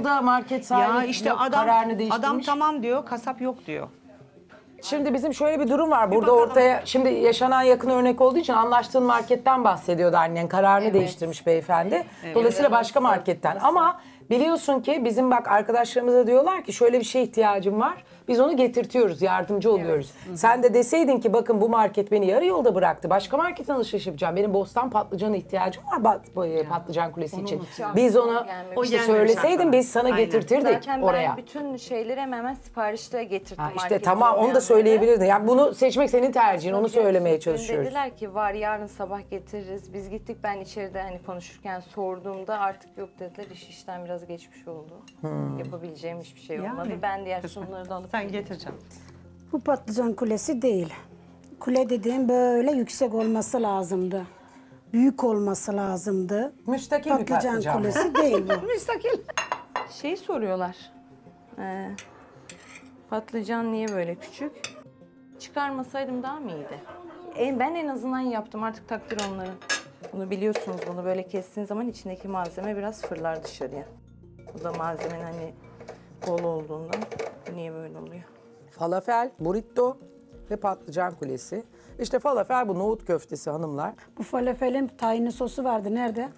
da market sahibi Ya işte yok, adam kararını değiştirmiş. adam tamam diyor, kasap yok diyor. Şimdi bizim şöyle bir durum var. Burada bakalım. ortaya şimdi yaşanan yakın örnek olduğu için anlaştığın marketten bahsediyordu annen. Kararını değiştirmiş beyefendi. Dolayısıyla başka marketten. Ama biliyorsun ki bizim bak arkadaşlarımıza diyorlar ki şöyle bir şeye ihtiyacım var. Biz onu getirtiyoruz, yardımcı oluyoruz. Sen de deseydin ki bakın bu market beni yarı yolda bıraktı. Başka marketten alışveriş yapacağım. Benim Bostan patlıcana ihtiyacım var patlıcan kulesi için. Biz onu işte söyleseydin biz sana getirtirdik Zaten oraya. ben bütün şeyleri hemen siparişte getirdim. Ha, işte marketten tamam onu da olmayanları. söyleyebilirdin. Yani bunu seçmek senin tercihin. Onu Dün söylemeye çalışıyoruz. Dediler ki var yarın sabah getiririz. Biz gittik, ben içeride hani konuşurken sorduğumda artık yok dediler. İşten biraz geçmiş oldu. Yapabileceğim hiçbir şey olmadı. Yani. Ben diğer sunumları da alıp Sen getireceksin. Bu patlıcan kulesi değil. Kule dediğim böyle yüksek olması lazımdı. Büyük olması lazımdı. Müstakil bir patlıcan mı? kulesi değil bu. Müstakil. şey soruyorlar. Patlıcan niye böyle küçük? Çıkarmasaydım daha mı iyiydi? Ben en azından yaptım, artık takdir onların. Bunu biliyorsunuz, bunu böyle kestiğin zaman içindeki malzeme biraz fırlar dışarıya. Bu da malzemenin hani bol olduğundan niye böyle oluyor? Falafel, burrito ve patlıcan kulesi. İşte falafel bu nohut köftesi hanımlar. Bu falafelin tahinli sosu vardı. Nerede?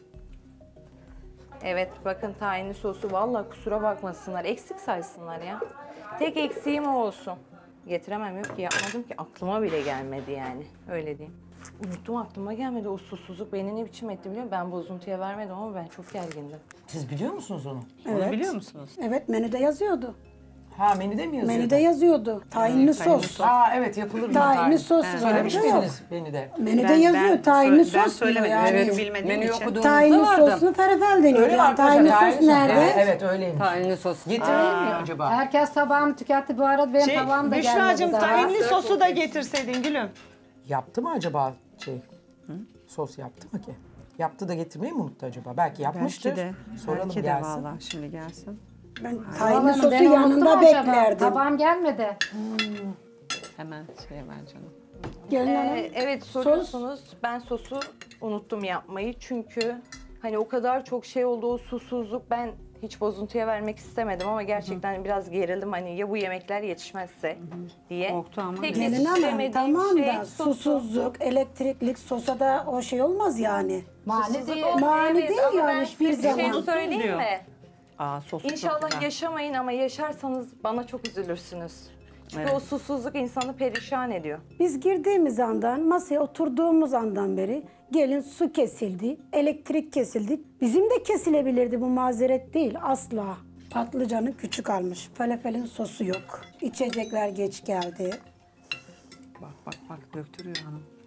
Evet bakın tahinli sosu, vallahi kusura bakmasınlar, eksik saysınlar ya. Tek eksiğim o olsun. Getiremem, yok ki yapmadım ki, aklıma bile gelmedi yani, öyle diyeyim. Unuttum, aklıma gelmedi, o susuzluk beni ne biçim etti biliyor musun? Ben bozuntuya vermedim ama ben çok gergindim. Siz biliyor musunuz onu? Onu biliyor musunuz? Evet, menüde yazıyordu. Ha menüde mi yazıyor? Menüde yazıyordu. Tahinli sos. Aa evet yapılır mı? Tahinli sos Söylemiş vardı, yok. miydiniz menüde? Menüde yazıyor tahinli sos Ben diyor söylemedim. yani. Evet, bilmediğim Menü için. okuduğunuzda Tahinli vardı. sosunu falafel deniyor. Öyle mi Yani arkadaşlar? tahinli sos nerede? Evet öyleymiş. Tahinli sos. Getirelim mi acaba? Herkes tabağını tüketti. Bu arada benim tabağım da gelmedi Büşra'cığım daha. tahinli sosu da getirseydin gülüm. Yaptı mı acaba sos yaptı mı ki? Yaptı da getirmeyi mi unuttu acaba? Belki yapmıştır. Soralım belki de gelsin. valla şimdi gelsin. Ben tahinli Vallahi sosu ben unuttum yanında acaba. beklerdim. Tabağım gelmedi. Hemen ver canım. Gelin hanım. Evet soruyorsunuz, ben sosu unuttum yapmayı çünkü hani o kadar çok şey oldu, o susuzluk, ben hiç bozuntuya vermek istemedim ama gerçekten biraz gerildim hani ya bu yemekler yetişmezse diye. Korktu ama Tek Gelin hanım yetiştiremediğim tamam şey da sosu. susuzluk, elektriklik sosa da o şey olmaz yani. Mani değil. Mani Evet, değil ama yani ben hiçbir size bir şey zaman. söyleyeyim diyor. mi? Sosu çok İnşallah güzel. yaşamayın ama yaşarsanız bana çok üzülürsünüz. Çünkü Evet. o susuzluk insanı perişan ediyor. Biz girdiğimiz andan, masaya oturduğumuz andan beri gelin su kesildi, elektrik kesildi. Bizim de kesilebilirdi, bu mazeret değil asla. Patlıcanı küçük almış, falafelin sosu yok. İçecekler geç geldi. Bak döktürüyor hanım.